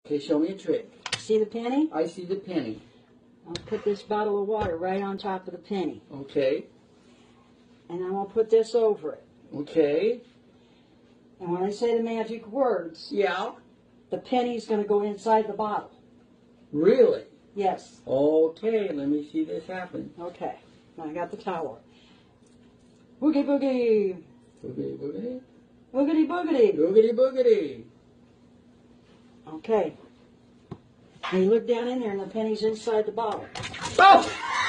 Okay, show me a trick. See the penny? I see the penny. I'll put this bottle of water right on top of the penny. Okay. And I'm going to put this over it. Okay. And when I say the magic words, Yeah. the penny's going to go inside the bottle. Really? Yes. Okay, let me see this happen. Okay. Now I got the towel. Boogie boogie. Boogity boogity. Boogity boogity. Boogity boogity. Okay. Now you look down in there and the penny's inside the bottle. Oh!